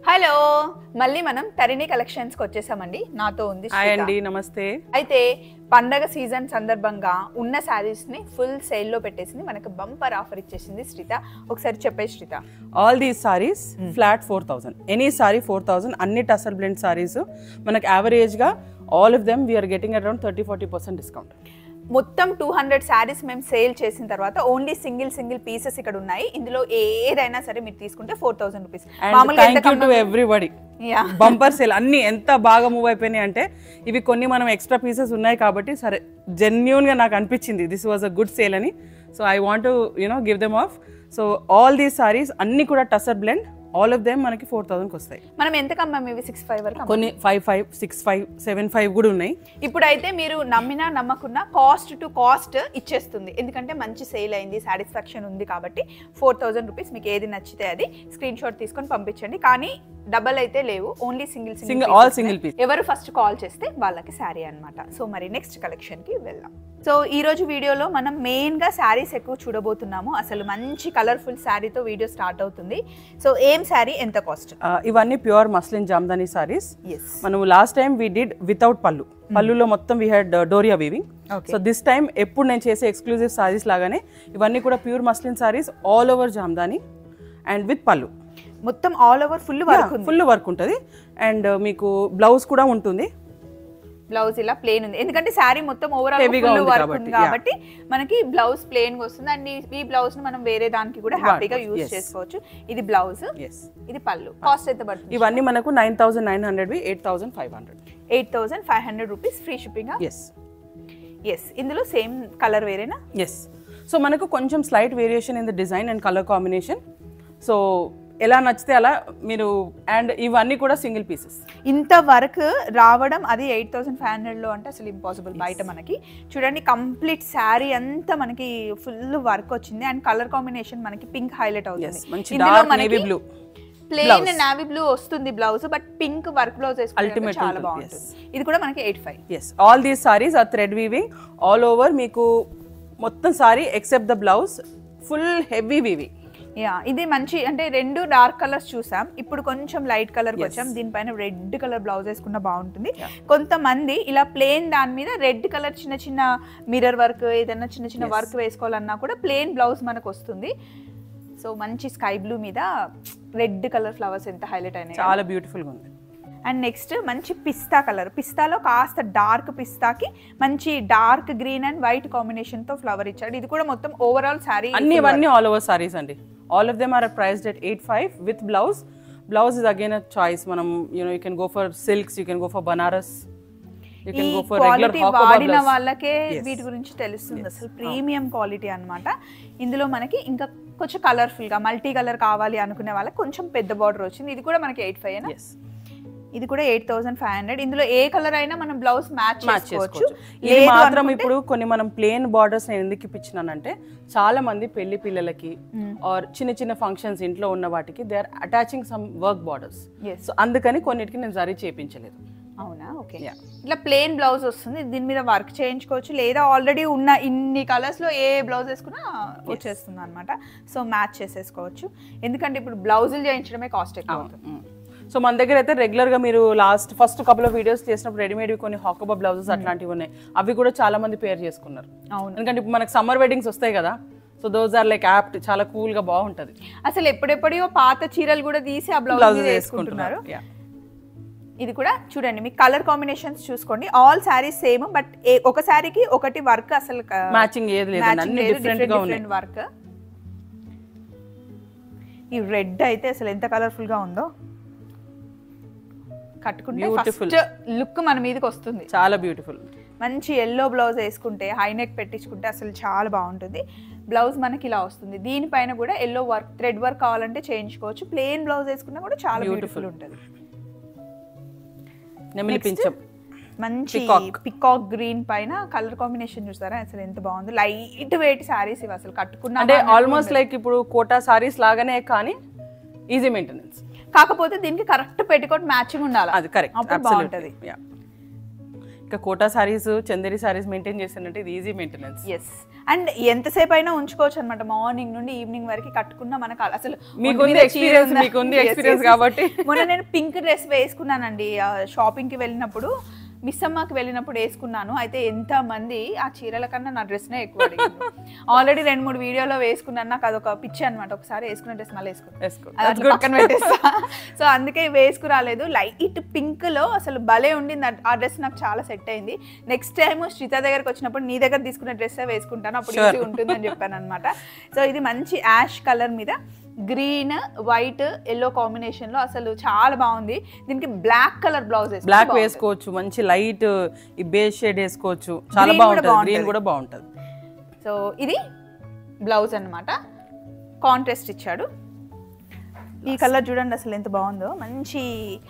Hello మళ్ళీ మనం Tarini collections కి వచ్చేసామండి. నాతో ఉంది హాయ్ అండి, నమస్తే. అయితే పండగ సీజన్ సందర్భంగా ఉన్న సారీస్ ని ఫుల్ సేల్ లో పెట్టేసింది, మనకు బంపర్ ఆఫర్ ఇచ్చేసింది శ్రీత. ఒకసారి చెప్పే Sritha. All these sarees flat 4000, any saree 4000. అన్ని టసర్ బ్లెండ్ సారీస్ మనకు యావరేజ్ గా all of them we're getting around 30-40% discount. మొత్తం 200 శారీస్ మేము సేల్ చేసిన తర్వాత ఓన్లీ సింగిల్ పీసెస్ ఇక్కడ ఉన్నాయి. ఇందులో ఏదైనా సరే మీరు తీసుకుంటే 4000 rupees. Thank you to everybody. Bumper sale అన్ని ఎంత బాగా మూవ్ అయిపోయినాయి అంటే ఇవి కొన్ని మనం ఎక్స్ట్రా పీసెస్ ఉన్నాయి కాబట్టి సరే జెన్యూన్ గా నాకు అనిపించింది this was a good sale అని. So I want to give them off. So all these sarees అన్ని కూడా tussar blend, all of them మనకి 4000 కి వస్తాయి. మనం ఎంత కమ్మాము? ఇవి 65 వరకు, కొన్ని 55, 65, 75 కూడా ఉన్నాయి. ఇప్పుడైతే మీరు నమ్మినా నమ్మకున్నా కాస్ట్ టు కాస్ట్ ఇచ్చేస్తుంది, ఎందుకంటే మంచి సేల్ అయింది, సాటిస్ఫాక్షన్ ఉంది కాబట్టి 4000 రూపీస్. మీకు ఏది నచ్చితే అది స్క్రీన్ షాట్ తీసుకొని పంపించండి. కానీ డబల్ అయితే లేవు, ఓన్లీ సింగిల్ పీస్. ఎవరు ఫస్ట్ కాల్ చేస్తే వాళ్ళకి శారీ అన్నమాట. సో మరి నెక్స్ట్ కలెక్షన్ కి వెళ్దాం. సో ఈ రోజు వీడియోలో మనం మెయిన్ గా శారీస్ ఎక్కువ చూడబోతున్నాము. అసలు మంచి కలర్ఫుల్ శారీతో వీడియో స్టార్ట్ అవుతుంది. సో ఏం శారీ, ఎంత కాస్ట్? ఇవన్నీ ప్యూర్ మస్లిన్ జామ్దాని సారీస్. మనం last time we did without pallu. పళ్ళులో మొత్తం we had doria weaving. So this time ఎప్పుడు నేను చేసే ఎక్స్క్లూజివ్ సారీస్ లాగానే ఇవన్నీ కూడా pure muslin sarees, all over jamdani and with pallu. మొత్తం ఆల్ ఓవర్ ఫుల్ వర్క్ ఉంటుంది. అండ్ మీకు బ్లౌజ్ కూడా ఉంటుంది. బ్లౌజ్ ఇలా ప్లేన్ ఉంది, ఎందుకంటే శారీ మొత్తం ఓవరాల్ ఫుల్ వర్క్ ఉంది కాబట్టి మనకి బ్లౌజ్ ప్లేన్ గా వస్తుంది. అండ్ ఈ బ్లౌజ్ ని మనం వేరే దానికి కూడా హ్యాపీగా యూజ్ చేసుకోవచ్చు. ఇది బ్లౌజ్, ఇది పళ్ళు. కాస్ట్ ఎంత పడుతుంది? ఇవన్నీ మనకు 9900, 8500. 8500 రూపీస్, ఫ్రీ షిప్పింగ్. ఎస్, ఇందులో సేమ్ కలర్ వేరేనా? ఎస్. సో మనకు కొంచెం slight variation in the design and colour combination. So ఎలా నచ్చితే అలా మీరు. అండ్ ఇవన్నీ కూడా సింగిల్ పీసెస్. ఇంత వర్క్ రావడం అది 8500 లో అంటే అసలు ఇంపాసిబుల్ బయట. మనకి చూడండి కంప్లీట్ శారీ అంతా మనకి ఫుల్ వర్క్ వచ్చింది. అండ్ కలర్ కాంబినేషన్ మనకి పింక్ హైలైట్ అవుతుంది. ప్లెయిన్ నావీ బ్లూ వస్తుంది blouse, but pink work blouse వేసుకుంటే చాలా బాగుంటుంది. ఇది కూడా మనకి 85. yes, all these sarees are thread weaving all over. మీకు మొత్తం saree except the blouse full heavy weaving. ఇది మంచి, అంటే రెండు డార్క్ కలర్స్ చూసాం, ఇప్పుడు కొంచెం లైట్ కలర్ వచ్చాం. దీనిపైన రెడ్ కలర్ బ్లౌజ్ వేసుకున్న బాగుంటుంది. కొంతమంది ఇలా ప్లేన్ దాని మీద రెడ్ కలర్ చిన్న చిన్న మిర్రర్ వర్క్, ఏదైనా చిన్న చిన్న వర్క్ వేసుకోవాలన్నా కూడా ప్లేన్ బ్లౌజ్ మనకు వస్తుంది. సో మంచి స్కై బ్లూ మీద రెడ్ కలర్ ఫ్లవర్స్ ఎంత హైలైట్ అయినాయి, చాలా బ్యూటిఫుల్ గా ఉంది. అండ్ నెక్స్ట్ మంచి పిస్తా కలర్, పిస్తాలో కాస్త డార్క్ పిస్తాకి మంచి dark green and white combination తో ఫ్లవర్ ఇచ్చాడు. ఇది కూడా మొత్తం ఓవరాల్ సారీ అన్ని ఆల్ ఓవర్ సారీస్ అండి. All of them are priced at 85 with blouse. Blouse is again a choice. మనం you can go for silks, you can go for banaras, you can go for regular hawker వాడిన వాళ్ళకే వీటి గురించి తెలుస్తుంది. అసలు premium quality అన్నమాట. ఇందులో మనకి ఇంకా కొంచెం కలర్ఫుల్ గా మల్టీ కలర్ కావాలి అనుకునే వాళ్ళకి కొంచెం పెద్ద బార్డర్ వచ్చింది. ఇది కూడా మనకి 85. ఇది కూడా 8500. ఇందులో ఏ కలర్ అయినా మనం బ్లౌజ్ మ్యాచ్ చేసుకోవచ్చు. ఇది మాత్రం ఇప్పుడు కొన్ని మనం ప్లేన్ బార్డర్స్ నేను ఎందుకు ఇప్పించినానంటే చాలా మంది పెళ్లి పిల్లలకి ఆర్ చిన్న చిన్న ఫంక్షన్స్ ఇంట్లో ఉన్న వాటికి they are attaching some work borders. So అందుకని కొన్నిటికి నేను జరీ చేయించలేదు. అవునా, ఓకే. ఇట్లా ప్లేన్ బ్లౌజ్ వస్తుంది, దీని మీద వర్క్ చేయించుకోవచ్చు, లేదా ఆల్రెడీ ఉన్న ఇన్ని కలర్స్ లో ఏ బ్లౌజ్ వేసుకున్నా వచ్చేస్తుంది అనమాట. సో మ్యాచ్ చేసేసుకోవచ్చు, ఎందుకంటే ఇప్పుడు బ్లౌజులు చేయించడమే కాస్ట్ ఎక్కువ అవుతుంది. సో మన దగ్గర అయితే రెగ్యులర్ గా మీరు ఫస్ట్ కపుల్ ఆఫ్ వీడియోస్ చేసినప్పుడు రెడీమేడ్ కొన్ని హాకబా బ్లౌజెస్ అట్లాంటివి ఉన్నాయి. అవి కూడా చాలా మంది పేర్ చేసుకున్నారు. ఎందుకంటే ఇప్పుడు మనకి సమ్మర్ వెడ్డింగ్స్ వస్తాయి కదా, so those are like apt, చాలా కూల్ గా బాగుంటది. అసలు ఎప్పుడెప్పుడో పాత చీరలు కూడా తీసి ఆ బ్లౌజ్ వేసుకుంటున్నారు. ఇది కూడా చూడండి, మీ కలర్ కాంబినేషన్స్ చూసుకోండి. ఆల్ సారీస్ సేమ్, బట్ ఒక సారీకి ఒకటి వర్క్ అసలు మ్యాచింగ్ ఏది లేదు, అన్ని డిఫరెంట్ గా ఉన్నాయి వర్క్. ఈ రెడ్ అయితే అసలు ఎంత కలర్ఫుల్ గా ఉందో, కట్టుకుంటే ఫస్ట్ లుక్ మన మీదకి వస్తుంది. చాలా బ్యూటిఫుల్. మంచి ఎల్లో బ్లౌజ్ వేసుకుంటే హై నెక్ పెట్టించుకుంటే అసలు చాలా బాగుంటుంది. బ్లౌజ్ మనకి ఇలా వస్తుంది, దీనిపైన కూడా ఎల్లో వర్క్ థ్రెడ్ వర్క్ కావాలంటే చేయించుకోవచ్చు. ప్లెయిన్ బ్లౌజ్ వేసుకున్నా కూడా చాలా బ్యూటిఫుల్ ఉంటుంది. మంచి పికాక్ గ్రీన్ పైన కలర్ కాంబినేషన్ చూస్తారా, అసలు ఎంత బాగుంది. లైట్ వెయిట్ సారీస్ ఇవి, అసలు కట్టుకున్నా అంటే ఆల్మోస్ట్ లైక్ ఇప్పుడు కోటా సారీస్ లాగానే కానీ ఈజీ మెయింటెనెన్స్. కాకపోతే దీనికి కరెక్ట్ పెట్టికోట్ మ్యాచింగ్ ఉండాలి, అది కరెక్ట్, అప్పుడు బాగుంటది. ఇంకా కోటా సారీస్ చందేరి సారీస్ మెయింటైన్ చేస్తానంటే ఇది ఈజీ మెయింటెనెన్స్. ఎస్, అండ్ ఎంతసేపు అయినా ఉంచుకోవచ్చు అనమాట. మార్నింగ్ నుండి ఈవినింగ్ వరకు కట్టుకున్నా మనకు అసలు మీకుంది ఎక్స్పీరియన్స్ కాబట్టి. మొన్న నేను పింక్ డ్రెస్ వేసుకున్నానండి షాపింగ్కి వెళ్ళినప్పుడు, మిస్సమ్మకి వెళ్ళినప్పుడు వేసుకున్నాను. అయితే ఎంతమంది ఆ చీరల కన్నా నా డ్రెస్నే ఎక్కువ అడిగారు. ఆల్రెడీ 2-3 వీడియోలో వేసుకున్నాను, నాకు అదొక పిచ్చి అనమాట. ఒకసారి వేసుకున్న డ్రెస్ మళ్ళీ వేసుకున్నాను, పక్కన పెట్టేస్తా. సో అందుకే వేసుకురాలేదు. లైట్ పింక్లో అసలు భలే ఉండింది ఆ డ్రెస్, నాకు చాలా సెట్ అయింది. నెక్స్ట్ టైం శ్రీత దగ్గరకు వచ్చినప్పుడు నీ దగ్గర తీసుకున్న డ్రెస్సే వేసుకుంటాను, అప్పుడు ఈజీ ఉంటుందని చెప్పాను అనమాట. సో ఇది మంచి యాష్ కలర్ మీద గ్రీన్ వైట్ ఎల్లో కాంబినేషన్ లో అసలు చాలా బాగుంది. దీనికి బ్లాక్ కలర్ బ్లౌజ్ బ్లాక్ వేసుకోవచ్చు, మంచి లైట్ ఈ బేస్ షేడ్ వేసుకోవచ్చు, చాలా బాగుంటుంది. గ్రీన్ కూడా బాగుంటుంది. సో ఇది బ్లౌజ్ అన్నమాట, కాంట్రాస్ట్ ఇచ్చాడు. ఈ కలర్ చూడండి అసలు ఎంత బాగుందో. మంచి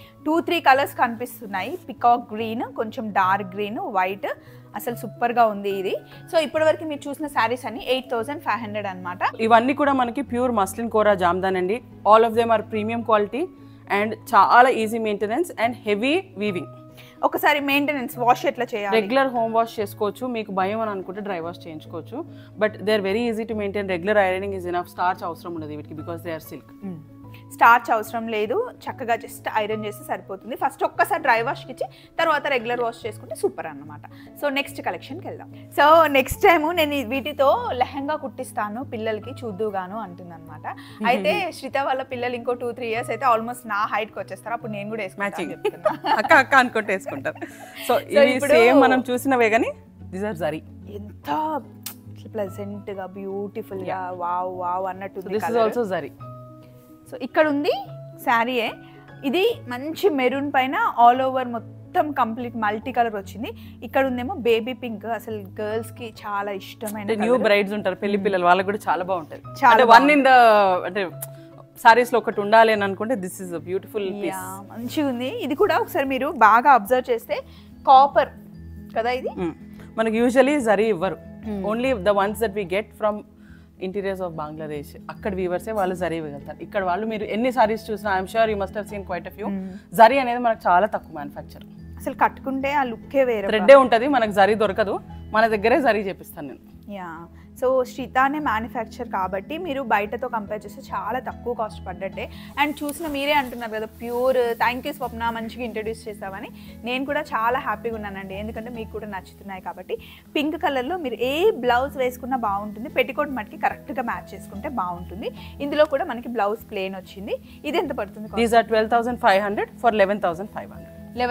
2-3 కలర్స్ కనిపిస్తున్నాయి. పికాక్ గ్రీన్, కొంచెం డార్క్ గ్రీన్, వైట్, అసలు సూపర్ గా ఉంది ఇది. సో ఇప్పటివరకు మీరు చూసిన శారీస్ అన్ని 8500 అనమాట. ఇవన్నీ కూడా మనకి ప్యూర్ మస్లిన్ కోరా జామ్దాన్ అండి. All of them are premium quality and చాలా easy maintenance and heavy weaving. ఒకసారి మెయింటెనెన్స్ వాష్ ఎట్లా చేయాలి? రెగ్యులర్ హోమ్ వాష్ చేసుకోవచ్చు, మీకు భయం అని అనుకుంటే డ్రై వాష్ చేయించుకోవచ్చు. But they are very easy to maintain. Regular ironing is enough. Starch అవసరం ఉండదు వీటికి because they are silk. Starch అవసరం లేదు, చక్కగా జస్ట్ ఐరన్ చేస్తే సరిపోతుంది. ఫస్ట్ ఒక్కసారి డ్రై వాష్కి ఇచ్చి తర్వాత రెగ్యులర్ వాష్ చేసుకుంటే సూపర్ అన్నమాట. సో నెక్స్ట్ కలెక్షన్కి వెళ్దాం. సో నెక్స్ట్ టైము నేను వీటితో లెహంగా కుట్టిస్తాను పిల్లలకి చూద్దుగాను అంటుంది అనమాట. అయితే శ్రీత వాళ్ళ పిల్లలు ఇంకో 2-3 ఇయర్స్ అయితే ఆల్మోస్ట్ నా హైట్కి వచ్చేస్తారు, అప్పుడు నేను కూడా అక్క అక్క అనుకుంటే వేసుకుంటారు. సో ఇప్పుడు మనం చూసినవే కానీ దీస్ ఆర్ జరీ. ఎంత ప్లెజెంట్ గా బ్యూటిఫుల్ గా వావ్ వావ్ అన్నట్టు. This is also zari. So ఇక్కడ ఉంది శారీయే, ఇది మంచి మెరూన్ పైన ఆల్ ఓవర్ మొత్తం కంప్లీట్ మల్టీ కలర్ వచ్చింది. ఇక్కడ ఉందేమో బేబీ పింక్, అసలు గర్ల్స్ కి చాలా ఇష్టమైన. న్యూ బ్రైడ్స్ ఉంటారు, పెళ్లి పిల్లలు, వాళ్ళకి కూడా చాలా బాగుంటది. అంటే వన్ ఇన్ ద అంటే సారీస్ లో ఒకటి ఉండాలి అని అనుకుంటే దిస్ ఇస్ బ్యూటిఫుల్ పీస్. మంచిగా ఉంది. ఇది కూడా ఒకసారి మీరు బాగా అబ్జర్వ్ చేస్తే కాపర్ కదా ఇది. మనకి యూజువల్లీ జరీ ఇవ్వరు, only the ones that we get from interiors of Bangladesh. అక్కడ వీవర్సే వాళ్ళు జరీ ఇవ్వగలుగుతారు. ఇక్కడ వాళ్ళు మీరు ఎన్ని సారీస్ చూసినా I'm sure you must have seen quite a few. Zari అనేది మనకు చాలా తక్కువ మ్యానుఫ్యాక్చర్. అసలు కట్టుకుంటే ఆ లుక్కే వేరే, థ్రెడ్డే ఉంటుంది, మనకు జరీ దొరకదు. మన దగ్గరే జరీ చేపిస్తాను నేను. యా, సో శ్రీతానే మ్యానుఫ్యాక్చర్ కాబట్టి మీరు బయటతో కంపేర్ చేస్తే చాలా తక్కువ కాస్ట్ పడ్డట్టే. అండ్ చూసిన మీరే అంటున్నారు కదా ప్యూర్. థ్యాంక్ యూ స్వప్న, మంచిగా ఇంట్రడ్యూస్ చేస్తామని. నేను కూడా చాలా హ్యాపీగా ఉన్నానండి, ఎందుకంటే మీకు కూడా నచ్చుతున్నాయి కాబట్టి. పింక్ కలర్లో మీరు ఏ బ్లౌజ్ వేసుకున్నా బాగుంటుంది, పెట్టికోట్ మట్టికి కరెక్ట్గా మ్యాచ్ చేసుకుంటే బాగుంటుంది. ఇందులో కూడా మనకి బ్లౌజ్ ప్లెయిన్ వచ్చింది. ఇది ఎంత పడుతుంది? These are 12,500 for 11,500.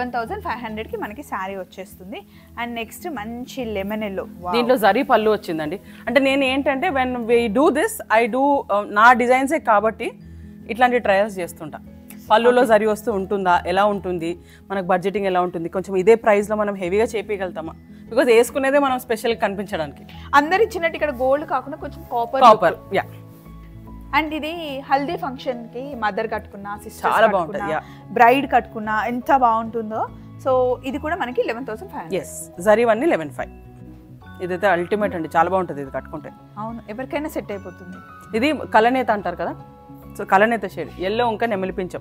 11,500కి మనకి శారీ వచ్చేస్తుంది. అండ్ నెక్స్ట్ మంచి లెమన్ ఎల్లో, దీంట్లో జరీ పళ్ళు వచ్చిందండి. అంటే నేను ఏంటంటే when we do this I do నా డిజైన్సే కాబట్టి ఇట్లాంటి ట్రయల్స్ చేస్తుంటా. పళ్ళులో జరీ వస్తూ ఉంటుందా, ఎలా ఉంటుంది, మనకు బడ్జెటింగ్ ఎలా ఉంటుంది, కొంచెం ఇదే ప్రైస్లో మనం హెవీగా చేపించగలుగుతామా, బికాజ్ వేసుకునేదే మనం స్పెషల్గా కనిపించడానికి. అందరు ఇచ్చినట్టు ఇక్కడ గోల్డ్ కాకుండా కొంచెం కాపర్. యా. అండ్ ఇది హల్దీ ఫంక్షన్ కి మదర్ కట్టుకున్నా, సిస్టర్ చాలా బాగుంటుంది, బ్రైడ్ కట్టుకున్నా ఎంత బాగుంటుందో. సో ఇది కూడా మనకి 11,500. Yes, zari one 11,500. ఇదైతే అల్టిమేట్ అండి, చాలా బాగుంటుంది ఇది కట్టుకుంటే. అవును, ఎవరికైనా సెట్ అయిపోతుంది. ఇది కలనేత అంటారు కదా, సో కలనేత షేడ్ ఎల్లో ఇంకా నెమలిపించం.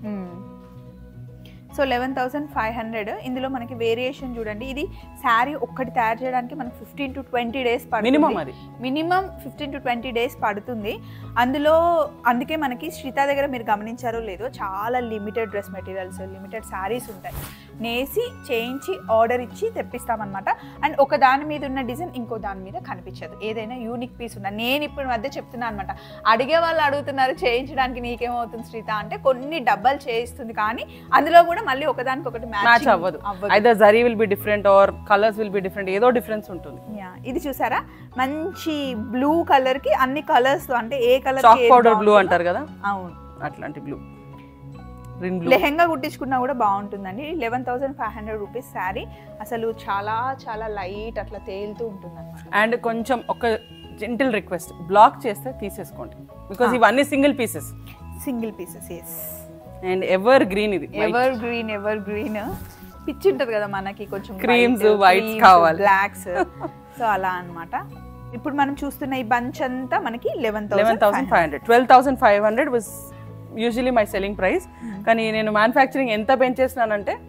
సో 11,500. ఇందులో మనకి వేరియేషన్ చూడండి. ఇది శారీ ఒక్కటి తయారు చేయడానికి మనకి 15 to 20 days పడుతుంది. మినిమం 15 to 20 days పడుతుంది. అందుకే మనకి శ్రీత దగ్గర మీరు గమనించారో లేదో చాలా limited dress materials, limited sarees ఉంటాయి. నేసి చేయించి ఆర్డర్ ఇచ్చి తెప్పిస్తామన్నమాట. అండ్ ఒక దాని మీద ఉన్న డిజైన్ ఇంకో దాని మీద కనిపించదు, ఏదైనా యూనిక్ పీస్ ఉన్నా. నేను ఇప్పుడు మధ్య చెప్తున్నాను అనమాట, అడిగే వాళ్ళు అడుగుతున్నారు చేయించడానికి నీకేమవుతుంది శ్రీత అంటే, కొన్ని డబ్బలు చేయిస్తుంది కానీ అందులో కూడా మళ్ళీ ఒకదానికి ఒకటి మ్యాచ్ అవ్వదు. Either zari will be different or colours will be different, ఏదో డిఫరెన్స్ ఉంటుంది. ఇది చూసారా, మంచి బ్లూ కలర్ కి అన్ని కలర్స్, అంటే ఏ కలర్ చాక్ పౌడర్ బ్లూ అంటారు కదా, అవును అట్లాంటి బ్లూ. లెహంగా కుట్టించుకున్నా కూడా బాగుంటుందండి. 11,500 రూపీస్ శారీ. అసలు చాలా చాలా లైట్ అట్లా తేలుతూ ఉంటుంది అన్నమాట. అండ్ కొంచెం ఒక జెంటిల్ రిక్వెస్ట్, బ్లాక్ చేస్తే తీసేసుకోండి బికాజ్ ఇవన్నీ single pieces. Yes. And evergreen, ఇది ఎవర్ గ్రీన్ పిచ్చి ఉంటది కదా మనకి, కొంచెం క్రీమ్స్ వైట్స్ కావాలి, బ్లాక్స్. సో అలా అన్నమాట. ఇప్పుడు మనం చూస్తున్న ఈ బంచ్ అంతా మనకి 11,500. 12,500 was usually my selling price. కానీ నేను మ్యానుఫ్యాక్చరింగ్ ఎంత పెంచేసినానంటే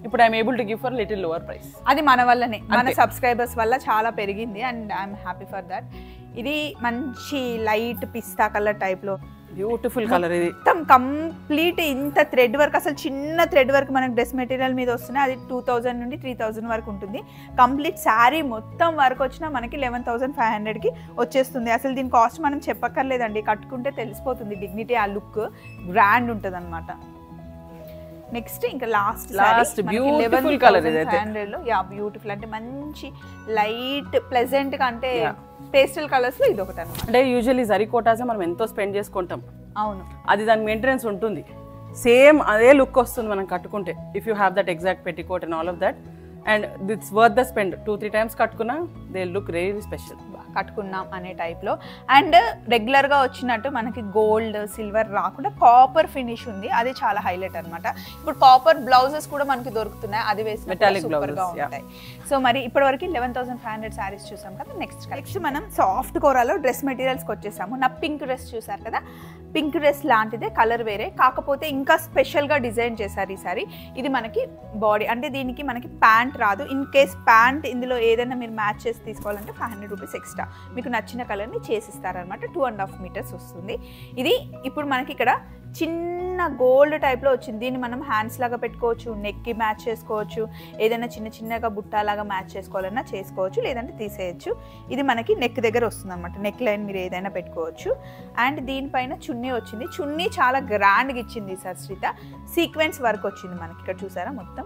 ఇప్పుడు I'm able to give for little lower price. అది మన వల్లనే, మన సబ్స్క్రైబర్స్ వల్ల చాలా పెరిగింది and I'm happy for that. ఇది మంచి లైట్ పిస్తా కలర్ టైప్లో బ్యూటిఫుల్ కలర్. ఇది మొత్తం కంప్లీట్ ఇంత థ్రెడ్ వర్క్, అసలు చిన్న థ్రెడ్ వర్క్ మనకి డ్రెస్ మెటీరియల్ మీద వస్తున్నాయి. అది 2000 నుండి 3000 వరకు ఉంటుంది. కంప్లీట్ శారీ మొత్తం వర్క్ వచ్చినా మనకి 11,500కి వచ్చేస్తుంది. అసలు దీని కాస్ట్ మనం చెప్పక్కర్లేదండి, కట్టుకుంటే తెలిసిపోతుంది డిగ్నిటీ, ఆ లుక్ గ్రాండ్ ఉంటుంది అనమాట. నెక్స్ట్ ఇంకా లాస్ట్ బ్యూటిఫుల్ కలర్ ఇదైతే. బ్యూటిఫుల్ అంటే మంచి లైట్ ప్లెజెంట్ గా, అంటే పేస్టల్ కలర్స్ లో ఇది ఒకటి అనమాట. అంటే యూజువల్లీ జరీ కోటాస్ మనం ఎంతో స్పెండ్ చేసుకుంటాం. అవును, అది దాని మెయింటెనెన్స్ ఉంటుంది. సేమ్ అదే లుక్ వస్తుంది మనం కట్టుకుంటే, if you have that exact petticoat and all of that. And it's worth the spend. 2-3 times కట్టుకున్నా దే లుక్ రియల్లీ స్పెషల్. కట్టుకున్నాం అనే టైప్లో. అండ్ రెగ్యులర్గా వచ్చినట్టు మనకి గోల్డ్ సిల్వర్ రాకుండా కాపర్ ఫినిష్ ఉంది, అది చాలా హైలైట్ అనమాట. ఇప్పుడు కాపర్ బ్లౌజెస్ కూడా మనకి దొరుకుతున్నాయి, అది వేసిన సూపర్గా ఉంటాయి. సో మరి ఇప్పటివరకు 11,500 శారీస్ చూసాం కదా. నెక్స్ట్ మనం సాఫ్ట్ కోరాలో డ్రెస్ మెటీరియల్స్కి వచ్చేసాము. నా పింక్ డ్రెస్ చూసారు కదా, పింక్ డ్రెస్ లాంటిదే, కలర్ వేరే, కాకపోతే ఇంకా స్పెషల్గా డిజైన్ చేశారు ఈసారి. ఇది మనకి బాడీ, అంటే దీనికి మనకి ప్యాంట్ రాదు. ఇన్ కేస్ ప్యాంట్ ఇందులో ఏదైనా మీరు మ్యాచ్ చేసి తీసుకోవాలంటే 500 రూపీస్ ఎక్స్ట్రా మీకు నచ్చిన కలర్ని చేసిస్తారనమాట. 2.5 మీటర్స్ వస్తుంది. ఇది ఇప్పుడు మనకి ఇక్కడ చిన్న గోల్డ్ టైప్లో వచ్చింది. దీన్ని మనం హ్యాండ్స్ లాగా పెట్టుకోవచ్చు, నెక్కి మ్యాచ్ చేసుకోవచ్చు, ఏదైనా చిన్నగా బుట్టాలాగా మ్యాచ్ చేసుకోవాలన్నా చేసుకోవచ్చు, లేదంటే తీసేయచ్చు. ఇది మనకి నెక్ దగ్గర వస్తుంది అనమాట. నెక్ లైన్ మీరు ఏదైనా పెట్టుకోవచ్చు. అండ్ దీనిపైన చున్నీ వచ్చింది. చున్నీ చాలా గ్రాండ్గా ఇచ్చింది సార్ శ్రీత. సీక్వెన్స్ వర్క్ వచ్చింది మనకి ఇక్కడ, చూసారా మొత్తం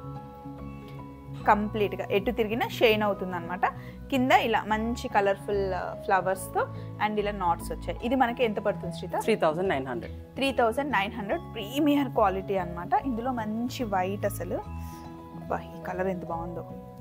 కంప్లీట్గా ఎటు తిరిగినా షైన్ అవుతుంది అనమాట. కింద ఇలా మంచి కలర్ఫుల్ ఫ్లవర్స్తో అండ్ ఇలా నాట్స్ వచ్చాయి. ఇది మనకి ఎంత పడుతుంది శ్రీత? 3,900. 3,900 ప్రీమియర్ క్వాలిటీ అనమాట. ఇందులో మంచి వైట్, అసలు ఈ కలర్ ఎంత బాగుందో.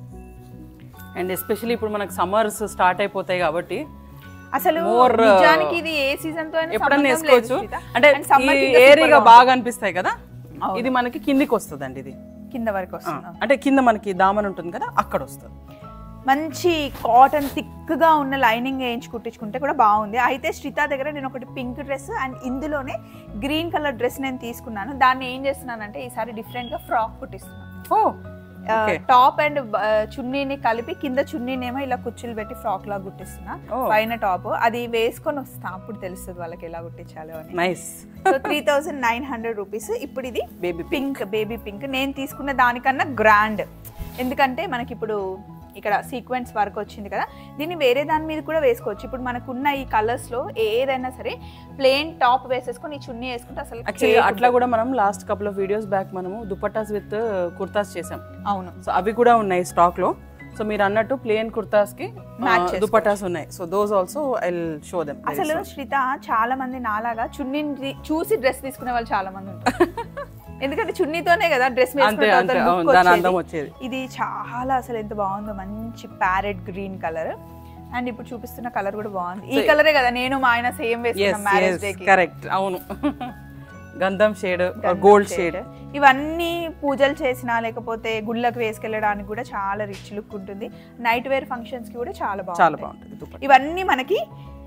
అండ్ ఎస్పెషల్లీ ఇప్పుడు మనకు సమ్మర్స్ స్టార్ట్ అయిపోతాయి కాబట్టి అసలు నిజానికి ఇది ఏ సీజన్ తో ఎప్పుడన్నా వేసుకోవచ్చు. అంటే ఏరియాగా బాగా అనిపిస్తాయి కదా. ఇది మనకి కిందికి వస్తుందండి, ఇది కింద వరకు వస్తుంది. అంటే కింద మనకి దామన్ ఉంటుంది కదా, అక్కడ వస్తుంది. మంచి కాటన్ థిక్గా ఉన్న లైనింగ్ వేయించి కుట్టించుకుంటే కూడా బాగుంది. అయితే శ్రీత దగ్గర నేను ఒకటి పింక్ డ్రెస్ అండ్ ఇందులోనే గ్రీన్ కలర్ డ్రెస్ నేను తీసుకున్నాను. దాన్ని ఏం చేస్తున్నానంటే ఈసారి డిఫరెంట్గా ఫ్రాక్ కుట్టిస్తున్నాను. టాప్ అండ్ చున్నీని కలిపి కింద చున్నీనేమో ఇలా కుచ్చులు పెట్టి ఫ్రాక్ లాగా కుట్టిస్తున్నా, పైన టాప్. అది వేసుకొని వస్తా, అప్పుడు తెలుస్తుంది వాళ్ళకి ఎలా కుట్టించాలో అని. నైస్. So 3,900 rupees. ఇప్పుడు ఇది బేబీ పింక్. నేను తీసుకున్న దానికన్నా గ్రాండ్, ఎందుకంటే మనకి ఇప్పుడు ఇక్కడ సీక్వెన్స్ వర్క్ వచ్చింది కదా, దీన్ని వేరే దాని మీద కూడా వేసుకోవచ్చు. ఇప్పుడు మనకున్న ఈ కలర్స్ లో ఏదైనా సరే ప్లెయిన్ టాప్ వేసేసుకొని ఈ చున్నీ వేసుకుంటే అసలు అట్లా కూడా మనం last couple of videos back మనము దుపట్టాస్ విత్ కుర్తాస్ చేసాం. అవును, సో అవి కూడా ఉన్నాయి స్టాక్ లో. సో మీరు అన్నట్టు ప్లెయిన్ కుర్తాస్ కి దుపట్టాస్ ఉన్నాయి. So those also I will show them. అసలు శ్రీత, చాలా మంది నాలాగా చున్నీని చూసి డ్రెస్ తీసుకునే వాళ్ళు చాలా మంది ఉంటారు. ఎందుకంటే చున్నీతోనే కదా డ్రెస్ వచ్చేది. ఇది చాలా అసలు ఎంత బాగుందో, మంచి ప్యారెట్ గ్రీన్ కలర్. అండ్ ఇప్పుడు చూపిస్తున్న కలర్ కూడా బాగుంది. ఈ కలరే కదా నేను మా ఆయన సేమ్ వేసుకున్నాం మ్యారేజ్ డే కి. కరెక్ట్, అవును. గంధం షేడ్, గోల్డ్ షేడ్. ఇవన్నీ పూజలు చేసినా లేకపోతే గుళ్ళకి వేసుకెళ్ళడానికి కూడా చాలా రిచ్ లుక్ ఉంటుంది. నైట్ వేర్ ఫంక్షన్స్ కి కూడా చాలా బాగుంటుంది. ఇవన్నీ మనకి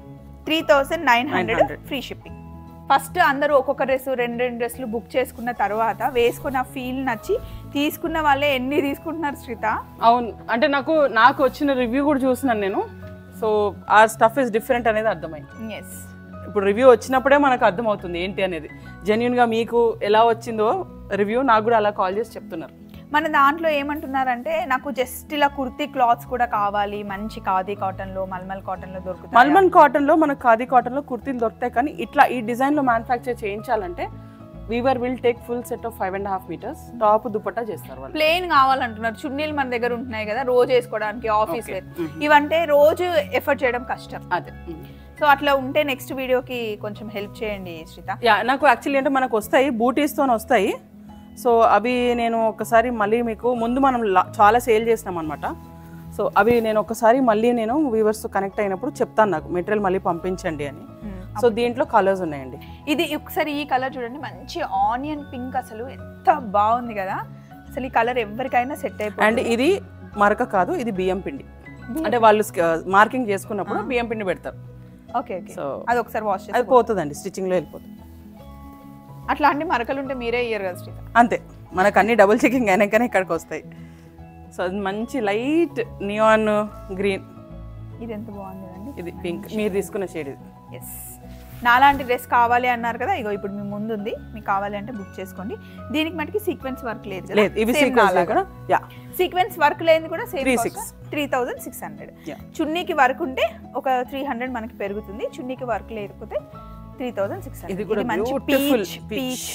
3,900 ఫ్రీ షిప్పింగ్. ఫస్ట్ అందరూ ఒక్కొక్క డ్రెస్ 2 డ్రెస్లు బుక్ చేసుకున్న తర్వాత వేసుకున్న ఫీల్ నచ్చి తీసుకున్న వాళ్ళే ఎన్ని తీసుకుంటున్నారు శ్రీత. అవును, అంటే నాకు వచ్చిన రివ్యూ కూడా చూసినాను నేను. సో ఆ స్టఫ్ ఇస్ డిఫరెంట్ అనేది అర్థమైంది. ఎస్, ఇప్పుడు రివ్యూ వచ్చినప్పుడే మనకు అర్థమవుతుంది ఏంటి అనేది. జెన్యూన్గా మీకు ఎలా వచ్చిందో రివ్యూ నాకు కూడా అలా కాల్ చేసి చెప్తున్నారు. మన దాంట్లో ఏమంటున్నారంటే నాకు జస్ట్ ఇలా కుర్తీ క్లాత్స్ కూడా కావాలి, మంచి ఖాదీ కాటన్ లో, మల్మల్ కాటన్ లో దొరుకుతాయి. మల్మల్ కాటన్ లో మనకు ఖాదీ కాటన్ లో కుర్తీలు దొరుకుతాయి, కానీ ఇట్లా ఈ డిజైన్ లో మ్యానుఫ్యాక్చర్ చేయించాలంటే weaver will take full set of 5.5 meters top dupatta చేస్తారు వాళ్ళు. ప్లెయిన్ కావాలంటున్నారు. చున్నీలు మన దగ్గర ఉంటున్నాయి కదా రోజు వేసుకోవడానికి, ఆఫీస్ వేర్. ఇవంటే రోజు ఎఫర్ట్ చేయడం కష్టం. అదే, సో అట్లా ఉంటే నెక్స్ట్ వీడియోకి కొంచెం హెల్ప్ చేయండి శ్రీత. నాకు యాక్చువల్లీ అంటే మనకు వస్తాయి, బూటీస్తో వస్తాయి. సో అవి నేను ఒకసారి మళ్ళీ మీకు ముందు మనం చాలా సేల్ చేసినాం అనమాట. సో అవి నేను ఒకసారి మళ్ళీ నేను వీవర్స్తో కనెక్ట్ అయినప్పుడు చెప్తాను, నాకు మెటీరియల్ మళ్ళీ పంపించండి అని. సో దీంట్లో కలర్స్ ఉన్నాయండి. ఇది ఒకసారి ఈ కలర్ చూడండి, మంచి ఆనియన్ పింక్, అసలు ఎంత బాగుంది కదా. అసలు ఈ కలర్ ఎవరికైనా సెట్ అయిపోతుంది. అండ్ ఇది మరక కాదు, ఇది బియ్యం పిండి. అంటే వాళ్ళు మార్కింగ్ చేసుకున్నప్పుడు బియ్యం పిండి పెడతారు. ఓకే, సో అది ఒకసారి వాష్ చేసి అది పోతుందండి, స్టిచ్చింగ్లో వెళ్ళిపోతుంది. అట్లాంటి మరకలు ఉంటే మీరే ఇయ్యరు కదా శ్రీత. అంతే. మనకు అన్ని డబుల్ చెకింగ్ అయినాకనే ఇక్కడికి వస్తాయి. సో అది మంచి లైట్ నియాన్ గ్రీన్. ఇది ఎంత బాగుంది కదండి. ఇది పింక్, మీరు తీసుకున్న షేడ్ ఇది. ఎస్, నాలాంటి డ్రెస్ కావాలి అన్నారు కదా, ఇగో ఇప్పుడు మీ ముందు ఉంది, మీకు కావాలి అంటే బుక్ చేసుకోండి. దీనికి మటుకి సీక్వెన్స్ వర్క్ లేదు కదా, ఇవి సీక్వెన్స్ కూడా సీక్వెన్స్ వర్క్ లేని కూడా సేమ్ 3600. చున్నీకి వర్క్ ఉంటే ఒక 300 మనకి పెరుగుతుంది, చున్నీకి వర్క్ లేకపోతే 3600. ఇది కూడా మంచి పీచ్.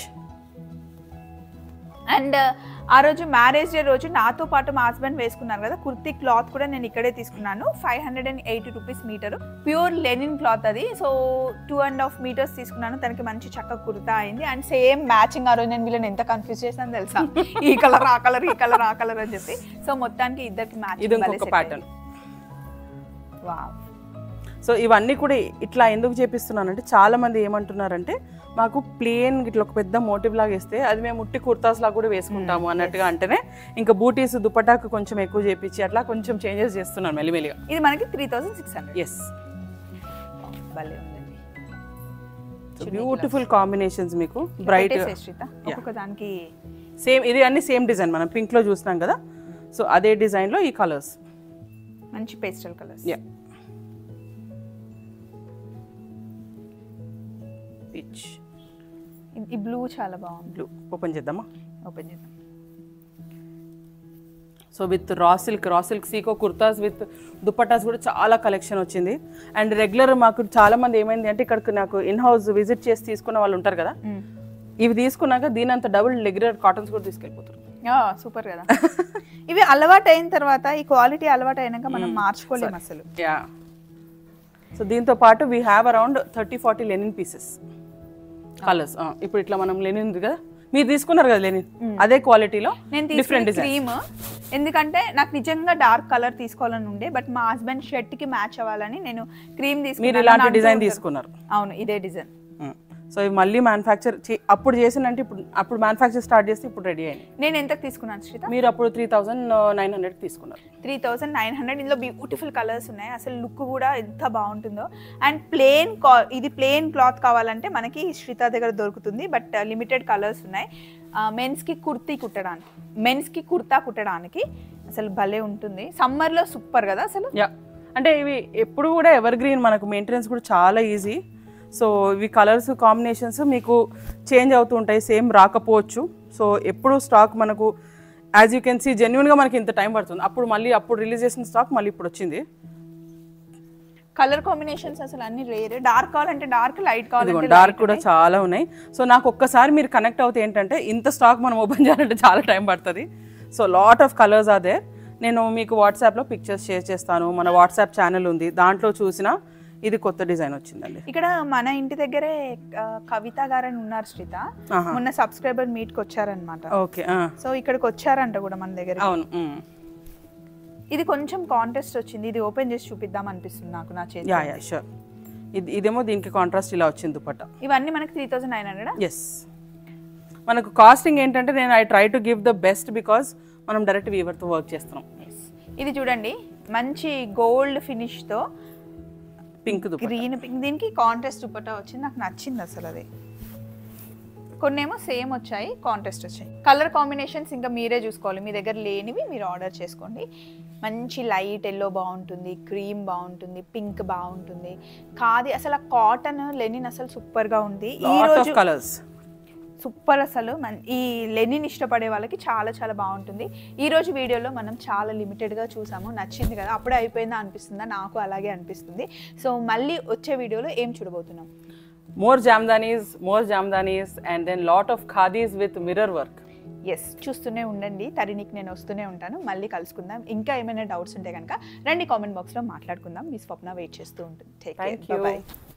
అండ్ ఆ రోజు మ్యారేజ్ డే రోజు నాతో పాటు మా హస్బెండ్ వేసుకున్నారు కదా కుర్తీ క్లాత్ కూడా నేను ఇక్కడే తీసుకున్నాను. 580 rupees meter, pure linen cloth అది. సో 2.5 మీటర్స్ తీసుకున్నాను. తనకి మంచి చక్క కుర్తా అయింది. And same matching. ఆ రోజు నేను వీళ్ళని ఎంత కన్ఫ్యూజ్ చేశాను తెలుసా, ఈ కలర్ ఆ కలర్ ఈ కలర్ ఆ కలర్ అని చెప్పి. సో మొత్తానికి ఇద్దరికి మ్యాచింగ్. వావ్. సో ఇవన్నీ కూడా ఇట్లా ఎందుకు చేపిస్తున్నానంటే చాలా మంది ఏమంటున్నారంటే మాకు ప్లేన్ ఇట్లా ఒక పెద్ద మోటివ్ లాగా వేస్తే అది మేము ఉట్టి కుర్తాస్ లాగా కూడా వేసుకుంటాము అన్నట్టుగా అంటేనే ఇంకా బూటీస్ దుపటాకు కొంచెం ఎక్కువ చేపించి అట్లా కొంచెం చేంజెస్ చేస్తున్నాను మెల్లిమెల్లిగా. ఇది మనకి 3600. ఎస్, భలే ఉందండి. బ్యూటిఫుల్ కాంబినేషన్స్ మీకు బ్రైట్ ఒక్కొక్క దానికి సేమ్. ఇది అన్ని సేమ్ డిజైన్ మనం పింక్ లో చూస్తున్నాం కదా, సో అదే డిజైన్ లో ఈ కలర్స్ మంచి పేస్టల్ కలర్స్. పీచ్, ఈ బ్లూ చాలా బాగుంది. బ్లూ ఓపెన్ చేద్దామా? ఓపెన్ చేద్దాం. సో విత్ రా సిల్క్ సీకో కుర్తాస్ విత్ దుపట్టాస్ కూడా చాలా కలెక్షన్ వచ్చింది. అండ్ రెగ్యులర్ మాకు చాలా మంది ఏమైంది అంటే ఇక్కడికి నాకు ఇన్ హౌస్ విజిట్ చేసి తీసుకున్న వాళ్ళు ఉంటారు కదా, ఇవి తీసుకున్నాక దీని అంత డబుల్ రెగ్యులర్ కాటన్స్ కూడా తీసుకెళ్ళిపోతారు. సూపర్ కదా. ఇవి అలవాటు అయిన తర్వాత, ఈ క్వాలిటీ అలవాటు అయినాక మనం మార్చుకోలేము అసలు. సో దీంతో పాటు we have around 30-40 linen pieces colours. ఇప్పుడు ఇట్లా మనం లెనిన్ ఉంది కదా, మీరు తీసుకున్నారు కదా లెనిన్, అదే క్వాలిటీలో డిఫరెంట్ క్రీమ్. ఎందుకంటే నాకు నిజంగా డార్క్ కలర్ తీసుకోవాలని ఉండే, బట్ మా హస్బెండ్ షర్ట్ కి మ్యాచ్ అవ్వాలని నేను క్రీమ్ తీసుకున్నాను. మీరు ఇలాంటి డిజైన్ తీసుకున్నారు? అవును, ఇదే డిజైన్. సో ఇవి మళ్ళీ మ్యానుఫ్యాక్చర్ అప్పుడు చేసినంటే ఇప్పుడు అప్పుడు మ్యానుఫ్యాక్చర్ స్టార్ట్ చేస్తే ఇప్పుడు రెడీ అయింది. నేను ఎంతకు తీసుకున్నాను శ్రీత? మీరు అప్పుడు 3900 తీసుకున్నారు. 3900. ఇందులో బ్యూటిఫుల్ కలర్స్ ఉన్నాయి. అసలు లుక్ కూడా ఎంత బాగుంటుందో. అండ్ ఇది ప్లెయిన్ క్లాత్ కావాలంటే మనకి శ్రీత దగ్గర దొరుకుతుంది, బట్ లిమిటెడ్ కలర్స్ ఉన్నాయి. మెన్స్కి కుర్తా కుట్టడానికి అసలు భలే ఉంటుంది. సమ్మర్లో సూపర్ కదా అసలు. అంటే ఇవి ఎప్పుడు కూడా ఎవర్ గ్రీన్, మనకు మెయింటెనెన్స్ కూడా చాలా ఈజీ. సో ఇవి కలర్స్ కాంబినేషన్స్ మీకు చేంజ్ అవుతూ ఉంటాయి, సేమ్ రాకపోవచ్చు. సో ఎప్పుడు స్టాక్ మనకు యాజ్ యూ కెన్ సీ జెన్యున్గా మనకి ఇంత టైం పడుతుంది. అప్పుడు రిలీజ్ చేసిన స్టాక్ మళ్ళీ ఇప్పుడు వచ్చింది. కలర్ కాంబినేషన్స్ అసలు అన్ని రేర్. డార్క్ కావాలంటే డార్క్, లైట్ కావాలంటే డార్క్ కూడా చాలా ఉన్నాయి. సో నాకు ఒక్కసారి మీరు కనెక్ట్ అవుతే ఏంటంటే ఇంత స్టాక్ మనం ఓపెన్ చేయాలంటే చాలా టైం పడుతుంది. So lot of colours are there. నేను మీకు వాట్సాప్లో పిక్చర్స్ షేర్ చేస్తాను. మన వాట్సాప్ ఛానల్ ఉంది, దాంట్లో చూసినా ఇది కొత్త డిజైన్ వచ్చిందండి. ఇక్కడ మన ఇంటి దగ్గరే కవిత గారని ఉన్నారు శ్రీత, మొన్న సబ్స్క్రైబర్ మీట్ కి వచ్చారనమాట. ఓకే, సో ఇక్కడికి వచ్చారంట కూడా మన దగ్గర. అవును. ఇది కొంచెం కాంట్రాస్ట్ వచ్చింది, ఇది ఓపెన్ చేసి చూపిద్దాం అనిపిస్తుంది నాకు నా చేతి. షూర్. ఇదేమో దీనికి కాంట్రాస్ట్ ఇలా వచ్చింది దుపట్టా. ఇవన్నీ మనకి 3900. ఎస్. మనకు కాస్టింగ్ ఏంటంటే నేను I try to give the best because మనం డైరెక్ట్ వీవర్తో వర్క్ చేస్తున్నాం. ఇది చూడండి, మంచి గోల్డ్ ఫినిష్ తో పింక్ గ్రీన్ పింక్, దీనికి కాంట్రాస్ట్ దుపట్టా వచ్చింది. నాకు నచ్చింది అసలు. అది కొన్నేమో సేమ్ వచ్చాయి, కాంట్రాస్ట్ వచ్చాయి. కలర్ కాంబినేషన్స్ ఇంకా మీరే చూసుకోవాలి, మీ దగ్గర లేనివి మీరు ఆర్డర్ చేసుకోండి. మంచి లైట్ ఎల్లో బాగుంటుంది, క్రీమ్ బాగుంటుంది, పింక్ బాగుంటుంది, ఖాదీ అసలు కాటన్ లెనిన్ అసలు సూపర్గా ఉంది. ఈ రోజు కలర్స్ సూపర్ అసలు. ఈ లెనిన్ ఇష్టపడే వాళ్ళకి చాలా చాలా బాగుంటుంది. ఈరోజు వీడియోలో మనం చాలా లిమిటెడ్గా చూసాము, నచ్చింది కదా, అప్పుడే అయిపోయిందా అనిపిస్తుందా? నాకు అలాగే అనిపిస్తుంది. సో మళ్ళీ వచ్చే వీడియోలో ఏం చూడబోతున్నాం? more jamdanis and then lot of khadis with mirror work. Yes, చూస్తూనే ఉండండి. తరినికి నేను వస్తూనే ఉంటాను. మళ్ళీ కలుసుకుందాం. ఇంకా ఏమైనా డౌట్స్ ఉంటే కనుక రండి, కామెంట్ బాక్స్లో మాట్లాడుకుందాం. మీ స్వప్న వెయిట్ చేస్తూ ఉంటుంది. Thank you.